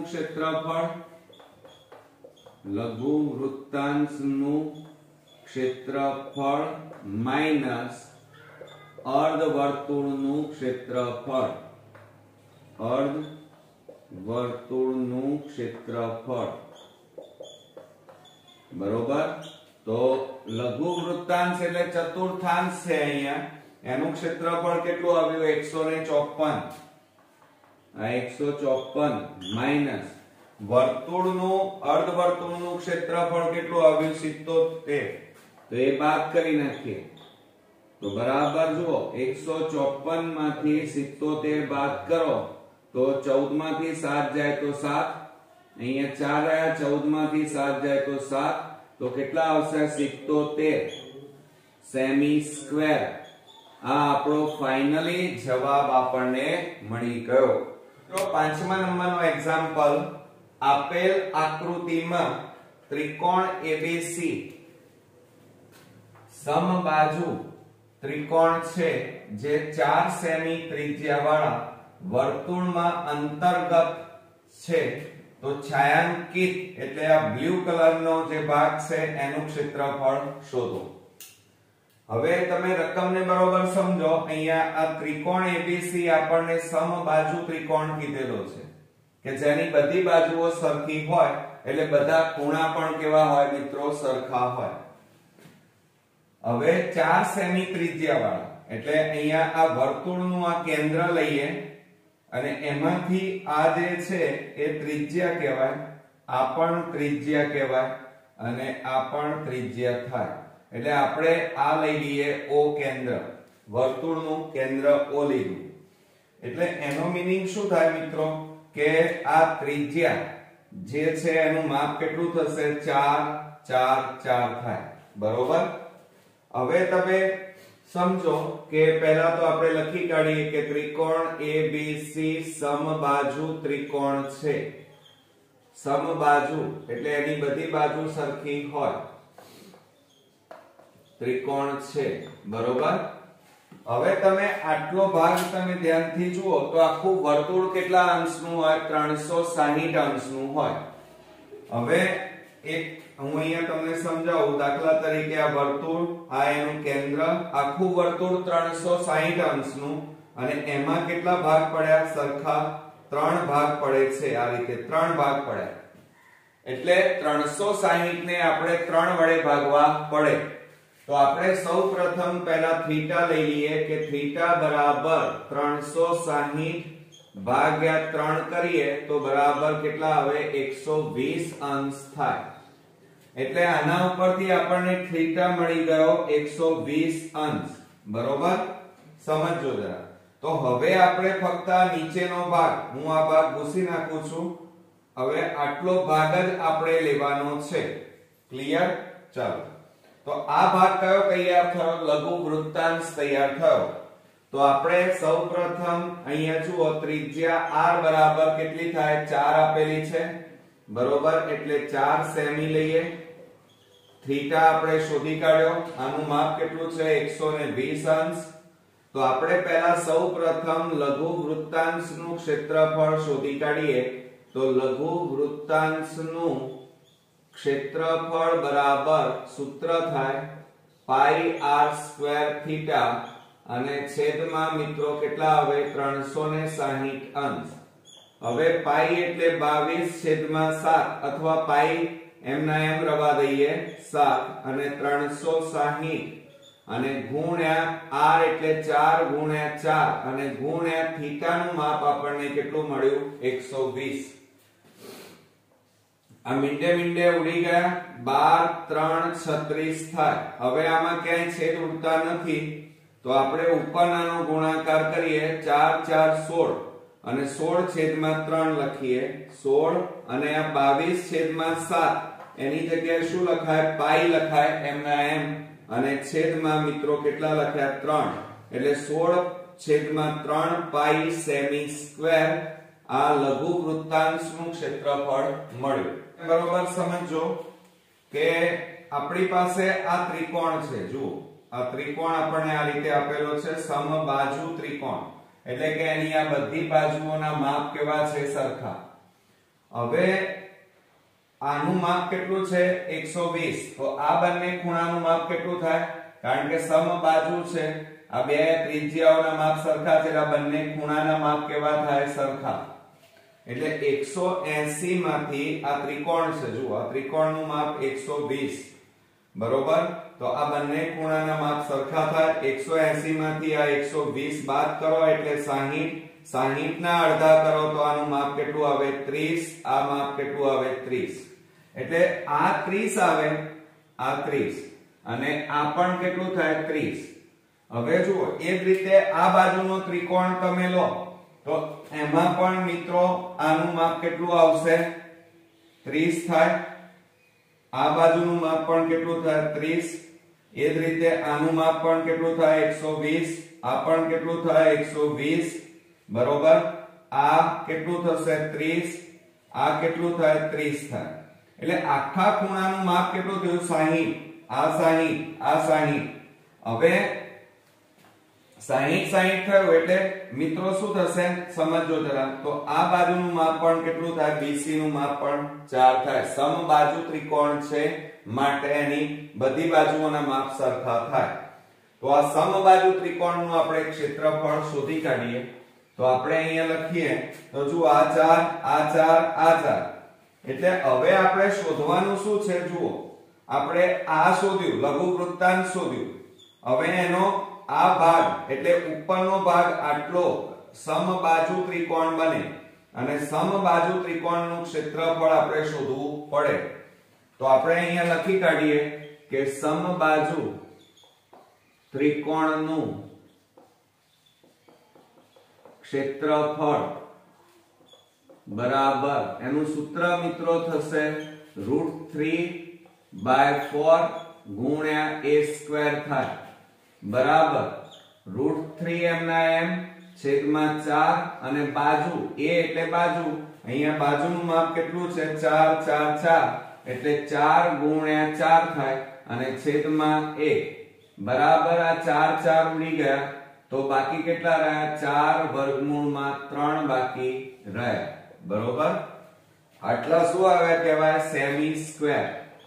ક્ષેત્રફળ માઈનસ અર્ધવર્તુળનું ક્ષેત્રફળ. બરોબર. તો લઘુ વૃત્તાંશ એટલે ચતુર્થાંશ છે, અહીંયા એનું ક્ષેત્રફળ કેટલું આવ્યું? 154. આ 154 માઈનસ વર્તુળનું અર્ધવર્તુળનું ક્ષેત્રફળ કેટલું આવ્યું? 77. તો એ બાદ કરી નાખીએ તો બરાબર જુઓ 154 માંથી 77 બાદ કરો તો 14 માંથી 7 જાય તો 7, અહીંયા 4 આયા, 14 માંથી 7 જાય તો 7, તો કેટલા આવશે? 77 સેમી સ્ક્વેર. આ આપણો ફાઇનલી જવાબ આપણને મળી ગયો. તો 5મા નંબરનો એક્ઝામ્પલ, આપેલ આકૃતિમાં ત્રિકોણ ABC સમબાજુ ત્રિકોણ છે જે 4 સેમી ત્રિજ્યાવાળા વર્તુળમાં અંતર્ગત છે, તો છાયાંકિત એટલે આ બ્લુ કલરનો જે ભાગ છે એનું ક્ષેત્રફળ શોધો. હવે તમે રકમને બરોબર સમજો. અહીંયા આ ત્રિકોણ ABC આપણને સમબાજુ ત્રિકોણ કીધેલો છે કે જેની બધી બાજુઓ સરખી હોય, એટલે બધા ખૂણા પણ કેવા હોય મિત્રો? સરખા હોય. હવે 4 સેમી ત્રિજ્યાવાળા એટલે અહીંયા આ વર્તુળનું આ કેન્દ્ર લઈએ અને એમાંથી આ જે છે એ ત્રિજ્યા કહેવાય, આ પણ ત્રિજ્યા કહેવાય અને આ પણ ત્રિજ્યા થાય. એટલે આપણે આ લઈ લઈએ O કેન્દ્ર, વર્તુળનું કેન્દ્ર O લીધું. એટલે એનો મીનિંગ શું થાય મિત્રો? કે આ ત્રિજ્યા જે છે એનું માપ કેટલું થશે? 4 4 4 થાય. બરોબર. હવે તમે સમજો કે પહેલા તો આપણે લખી કાઢીએ કે ત્રિકોણ ABC સમબાજુ ત્રિકોણ છે. સમબાજુ એટલે એની બધી બાજુ સરખી હોય, ત્રિકોણ છે. બરોબર. હવે તમે આટલો ભાગ તમે ધ્યાનથી જુઓ તો આખું વર્તુળ કેટલા અંશનું હોય? 360 અંશનું હોય. હવે એક હું અહીંયા તમને સમજાવું. દાખલા તરીકે આ વર્તુળ, આ એનું કેન્દ્ર, આખું વર્તુળ 360 અંશનું, અને એમાં કેટલા ભાગ પડ્યા? સરખા 3 ભાગ પડે છે. આ રીતે 3 ભાગ પડ્યા. એટલે 360 ને આપણે 3 વડે ભાગવા પડે. તો આપણે સૌપ્રથમ પહેલા થીટા લઈ લઈએ કે થીટા બરાબર 360 ભાગ્યા 3 કરીએ તો બરાબર કેટલા આવે? 120 અંશ થાય. એટલે આના ઉપરથી આપણને થીટા મળી ગયો 120 અંશ. બરોબર. સમજો જરા. તો હવે આપણે ફક્ત આ નીચેનો ભાગ, હું આ ભાગ ભૂસી નાખું છું. હવે આટલો ભાગ જ આપણે લેવાનો છે. ક્લિયર? ચાલો. તો આ ભાગ કયો તૈયાર થયો? લઘુ વૃત્તાંશ તૈયાર થયો. તો આપણે સૌપ્રથમ અહીંયા જુઓ ત્રિજ્યા r બરાબર કેટલી થાય? 4 આપેલી છે. બરોબર. એટલે 4 સેમી લઈએ. થીટા આપણે શોધી કાઢ્યો. આનું માપ કેટલું છે? 120 અંશ. તો આપણે પહેલા સૌપ્રથમ લઘુ વૃત્તાંશનું ક્ષેત્રફળ શોધી કાઢીએ. તો લઘુ વૃત્તાંશનું ક્ષેત્રફળ બરાબર સૂત્ર થાય પાઈ r સ્ક્વેર થીટા અને છેદમાં મિત્રો કેટલા આવે 360 અંશ। હવે પાઈ એટલે 22/7 અથવા પાઈ એમના એમ રવા દઈએ 7 અને 360 અને ગુણ્યા r એટલે 4 ગુણ્યા 4 અને ગુણ્યા થીટા નું માપ આપણને કેટલું મળ્યું 120। આ મીંડે મીંડે ઉડી ગયા 12 3 36 થાય। હવે આમાં ક્યાંય છેદ ઉડતા નથી તો આપણે ઉપરનાનો ગુણાકાર કરીએ 4 4 16 અને 16/3 લખીએ 16 અને આ 22/7 એની જગ્યાએ શું લખાય પાઈ લખાય એમના એમ અને છેદમાં મિત્રો કેટલા લખ્યા 3 એટલે 16/3 પાઈ સેમી સ્ક્વેર આ લઘુ વૃત્તાંશનું ક્ષેત્રફળ મળ્યું। બરોબર સમજો કે આપણી પાસે આ ત્રિકોણ છે। જુઓ આ ત્રિકોણ આપણને આ રીતે આપેલો છે સમબાજુ ત્રિકોણ એટલે કે એની આ બધી બાજુઓના માપ કેવા છે સરખા। હવે આનું માપ કેટલું છે 120 તો આ બંને ખૂણાનું માપ કેટલું થાય કારણ કે સમબાજુ છે આ બે ત્રિજ્યાઓના માપ સરખા છે આ બંને ખૂણાના માપ કેવા થાય સરખા એટલે 180 માંથી આ ત્રિકોણ છે જુઓ આ ત્રિકોણનું માપ 120 બરોબર તો આ બંને ખૂણાના માપ સરખા થાય 180 માંથી આ 120 બાદ કરો એટલે 60 60 ના અડધા કરો તો આનું માપ કેટલું આવે 30 આ માપ કેટલું આવે 30 એટલે આ 30 આવે આ 30 અને આ પણ કેટલું થાય 30। હવે જુઓ એ જ રીતે આ બાજુનો ત્રિકોણ તમે લો તો એમાં પણ મિત્રો આનું માપ કેટલું આવશે 30 થાય આ બાજુનું માપ પણ કેટલું થાય 30 એ જ રીતે આનું માપ પણ કેટલું થાય 120 આ પણ કેટલું થાય 120 બરોબર આ કેટલું થશે 30 આ કેટલું થાય 30 થાય એટલે આખા ખૂણાનું માપ કેટલું થયું 60 આ 60 આ 60 હવે 60 થયું એટલે મિત્રો શું થશે સમજો જરા તો આ બાજુનું માપ પણ કેટલું થાય BC નું માપ પણ 4 થાય સમબાજુ ત્રિકોણ છે માટે એની બધી બાજુઓના માપ સરખા થાય તો આ સમબાજુ ત્રિકોણનું આપણે ક્ષેત્રફળ શોધી કાઢીએ તો આપણે અહીંયા લખીએ તો જુઓ આ 4 આ 4 આ 4 એટલે હવે આપણે શોધવાનું શું છે જુઓ આપણે આ શોધ્યું લઘુ વૃત્તાંશ શોધ્યું હવે એનો આ ભાગ એટલે ઉપરનો ભાગ આટલો સમબાજુ ત્રિકોણ બને અને સમબાજુ ત્રિકોણનું ક્ષેત્રફળ આપણે શોધવું પડે તો આપણે અહીંયા લખી કાઢીએ કે સમબાજુ ત્રિકોણનું ક્ષેત્રફળ બરાબર એનું સૂત્ર મિત્રો થશે √3/4 ગુણ્યા a સ્ક્વેર થાય બરાબર √3 એમના એમ છેદમાં 4 અને બાજુ a એટલે બાજુ અહીંયા બાજુનું માપ કેટલું છે 4 4 4 એટલે 4 ગુણ્યા 4 થાય અને છેદમાં 1 બરાબર આ 4 4 ઉડી ગયા તો બાકી કેટલા રહ્યા 4 વર્ગમૂળમાં 3 બાકી રહ્યા બરોબર આટલા શું આવે કહેવાય સેમી સ્ક્વેર।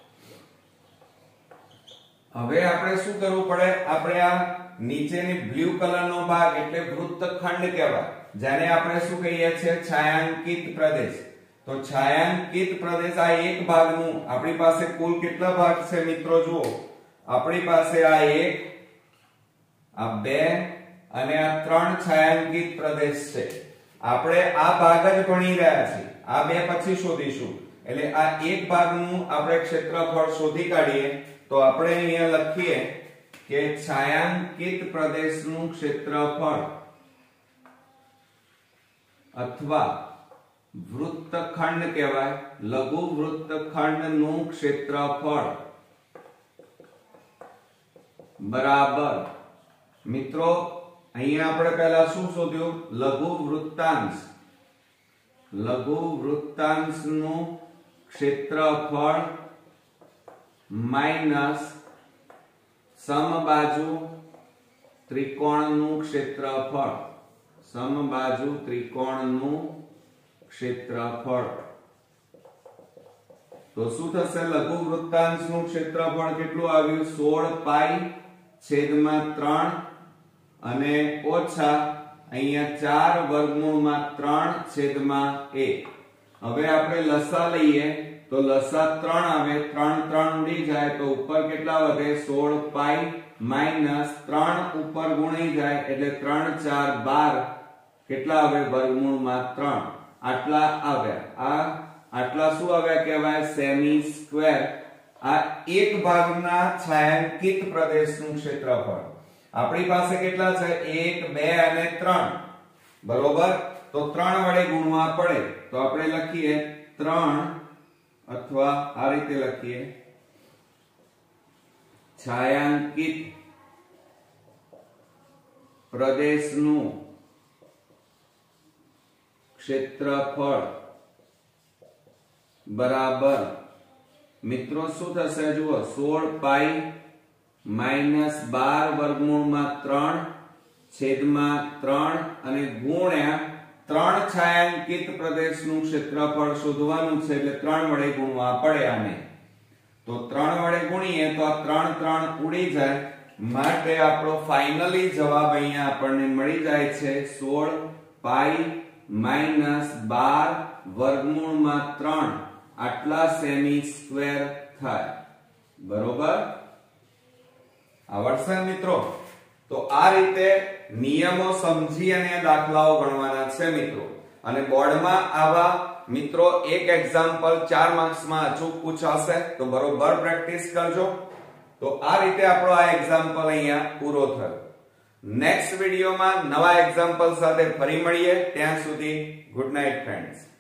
હવે આપણે શું કરવું પડે આપણે આ નીચેની બ્લુ કલરનો ભાગ એટલે વૃત્તખંડ કહેવાય જેને આપણે શું કહીએ છીએ છાયાંકિત પ્રદેશ તો છાયાંકિત પ્રદેશ આ એક ભાગનું આપણી પાસે કુલ કેટલા ભાગ છે મિત્રો જુઓ આપણી પાસે આ 1 આ 2 અને આ 3 છાયાંકિત પ્રદેશ છે આપણે આ ભાગ જ ભણી રહ્યા છીએ આ બે પછી શોધીશું એટલે આ એક ભાગનું આપણે ક્ષેત્રફળ શોધી કાઢીએ તો આપણે અહીંયા લખીએ કે છાયાંકિત પ્રદેશનું ક્ષેત્રફળ અથવા વૃત્તખંડ કહેવાય લઘુ વૃત્તખંડનું ક્ષેત્રફળ બરાબર મિત્રો અહીંયા આપણે પહેલા શું શોધ્યું લઘુ વૃત્તાંશનું ક્ષેત્રફળ માઈનસ સમબાજુ ત્રિકોણનું ક્ષેત્રફળ તો શું થશે? લઘુ વૃત્તાંશનું ક્ષેત્રફળ કેટલું આવ્યું? 16π/3 અને ઓછા અહીંયા 4√3/1. હવે આપણે લસા લઈએ તો લસા 3 આવે, 3 3 ઉડી જાય તો ઉપર કેટલા વધે? 16π -3 ઉપર ગુણી જાય એટલે 3 4 12 કેટલા આવે? √3. આટલા આવ્યા. આટલા શું આવ્યા કહેવાય? સેમી સ્ક્વેર. આ એક ભાગના છાयांकित પ્રદેશનું ક્ષેત્રફળ. આપણી પાસે કેટલા છે? 1 2 અને 3. બરોબર, તો 3 વડે ગુણવા પડે તો આપણે લખીએ 3 અથવા આ રીતે લખીએ છાयांकित પ્રદેશનું ક્ષેત્રફળ બરાબર મિત્રો શું થશે? જુઓ 16π -12√3/3 અને ગુણ્યા 3 છાयांकित પ્રદેશનું ક્ષેત્રફળ શોધવાનું છે એટલે 3 વડે ગુણવા પડે આને. તો 3 વડે ગુણીએ તો આ 3 3 ઉડી જાય, માટે આપણો ફાઇનલી જવાબ અહીંયા આપણને મળી જાય છે 16π -12√3 આટલા સેમી સ્ક્વેર થાય. બરોબર, આવડશે મિત્રો? તો આ રીતે નિયમો સમજી અને દાખલાઓ ગણવાના છે મિત્રો. અને બોર્ડમાં આવા મિત્રો એક એક્ઝામ્પલ 4 માર્ક્સમાં અચૂક પૂછાશે, તો બરોબર પ્રેક્ટિસ કરજો. તો આ રીતે આપણો આ એક્ઝામ્પલ અહીંયા પૂરો થયો. નેક્સ્ટ વિડિયોમાં નવા એક્ઝામ્પલ સાથે ફરી મળીએ. ત્યાં સુધી ગુડ નાઇટ ફ્રેન્ડ્સ.